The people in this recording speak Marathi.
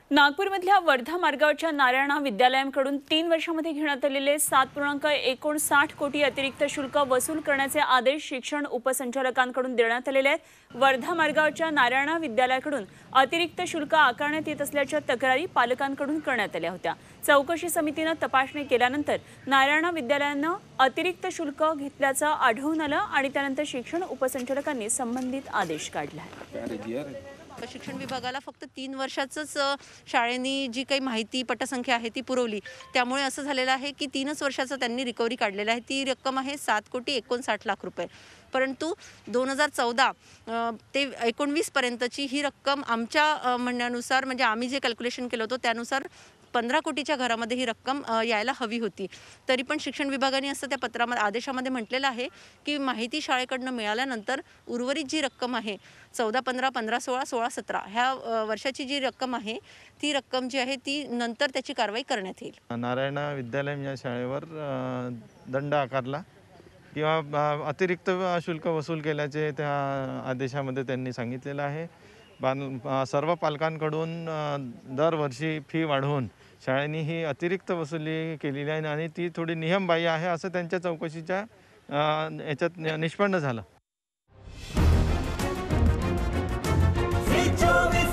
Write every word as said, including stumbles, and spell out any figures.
नागपूरमधल्या वर्धा मार्गावरच्या नारायणा विद्यालयांकडून तीन वर्षांमध्ये घेण्यात आलेले सात पूर्णांक एकोणसाठ कोटी अतिरिक्त शुल्क वसूल करण्याचे आदेश शिक्षण उपसंचालकांकडून देण्यात आलेले आहेत। वर्धा मार्गावरच्या नारायणा विद्यालयाकडून अतिरिक्त शुल्क आकारण्यात येत असल्याच्या तक्रारी पालकांकडून करण्यात आल्या होत्या। चौकशी समितीने तपासणी केल्यानंतर नारायणा विद्यालयाने अतिरिक्त शुल्क घेतल्याचं आढळून आलं आणि त्यानंतर शिक्षण उपसंचालकांनी संबंधित आदेश काढला आहे। शिक्षण विभागाला फक्त तीन वर्षाचंच शाळेनी जी काही माहिती पटसंख्या आहे ती पुरवली, त्यामुळे असं झालेलं आहे की तीनच वर्षाचं त्यांनी रिकव्हरी काढलेलं आहे। ती रक्कम आहे सात कोटी एकोणसाठ लाख रुपये। परंतु दोन हजार चौदा ते एकोणवीस पर्यंतची ही रक्कम आमच्या म्हणण्यानुसार, म्हणजे आम्ही जे कॅल्क्युलेशन केलं होतं त्यानुसार पंधरा कोटीच्या घरामध्ये ही रक्कम यायला हवी होती। तरी पण शिक्षण विभागाने असं त्या पत्रामध्ये आदेशामध्ये म्हटलेलं आहे की माहिती शाळेकडनं मिळाल्यानंतर उर्वरित जी रक्कम आहे चौदा पंधरा पंधरा सोळा सोळा सतरा ह्या वर्षाची जी रक्कम आहे ती रक्कम जी आहे ती नंतर त्याची कारवाई करण्यात येईल। नारायणा विद्यालय या शाळेवर दंड आकारला किंवा अतिरिक्त शुल्क वसूल केल्याचे त्या आदेशामध्ये त्यांनी सांगितलेलं आहे। सर्व पालकांकडून दरवर्षी फी वाढवून शाळेने ही अतिरिक्त वसुली केलेली आहे आणि ती थोडी नियमबाह्य आहे असं त्यांच्या चौकशीच्या याच्यात निष्पन्न झालं।